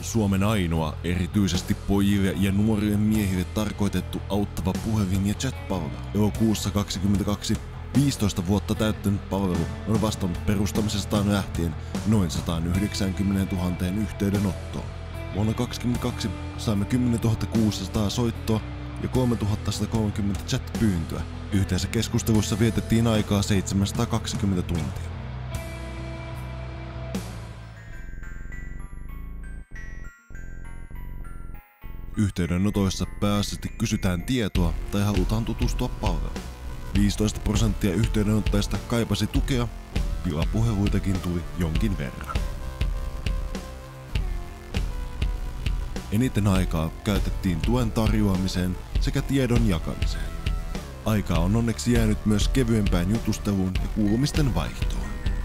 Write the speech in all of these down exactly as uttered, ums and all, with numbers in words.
Suomen ainoa erityisesti pojille ja nuorille miehille tarkoitettu auttava puhelin- ja chat-palvelu. Elokuussa kaksikymmentäkaksi viisitoista vuotta täyttänyt palvelu on vastannut perustamisestaan lähtien noin sata yhdeksänkymmentätuhatta yhteydenottoon. Vuonna kaksikymmentäkaksi saimme kymmenentuhatta kuusisataa soittoa ja kolmetuhattasatakolmekymmentä chat-pyyntöä. Yhteensä keskustelussa vietettiin aikaa seitsemänsataakaksikymmentä tuntia. Yhteydenotoissa pääasiassa kysytään tietoa tai halutaan tutustua palveluun. viisitoista prosenttia yhteydenottajista kaipasi tukea, pilapuheluitakin tuli jonkin verran. Eniten aikaa käytettiin tuen tarjoamiseen sekä tiedon jakamiseen. Aikaa on onneksi jäänyt myös kevyempään jutusteluun ja kuulumisten vaihtoon.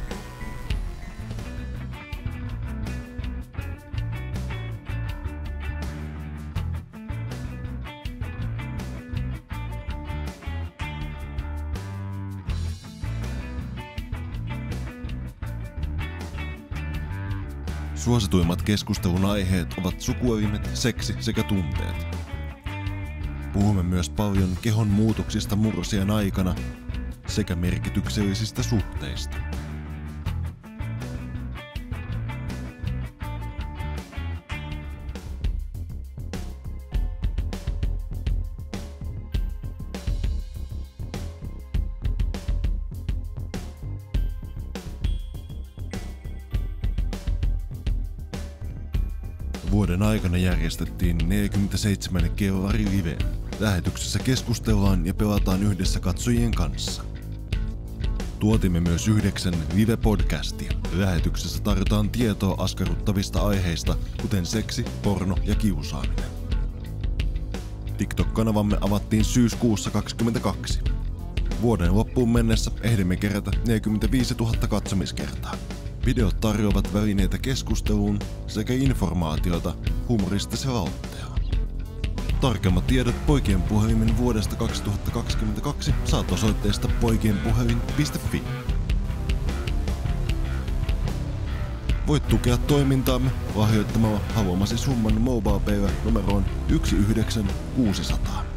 Suosituimmat keskustelun aiheet ovat sukuelimet, seksi sekä tunteet. Puhumme myös paljon kehon muutoksista murrosiän aikana sekä merkityksellisistä suhteista. Vuoden aikana järjestettiin neljäkymmentäseitsemän kellari live. Lähetyksessä keskustellaan ja pelataan yhdessä katsojien kanssa. Tuotimme myös yhdeksän live-podcastia. Lähetyksessä tarjotaan tietoa askarruttavista aiheista, kuten seksi, porno ja kiusaaminen. TikTok-kanavamme avattiin syyskuussa kaksikymmentäkaksi. Vuoden loppuun mennessä ehdimme kerätä neljäkymmentäviisituhatta katsomiskertaa. Videot tarjoavat välineitä keskusteluun sekä informaatiota humoristisella otteella. Tarkemmat tiedot Poikien puhelimen vuodesta kaksituhattakaksikymmentäkaksi saat osoitteesta poikienpuhelin piste fi. Voit tukea toimintaamme lahjoittamalla haluamasi summan MobilePaylla numeroon yksi yhdeksän kuusi nolla nolla.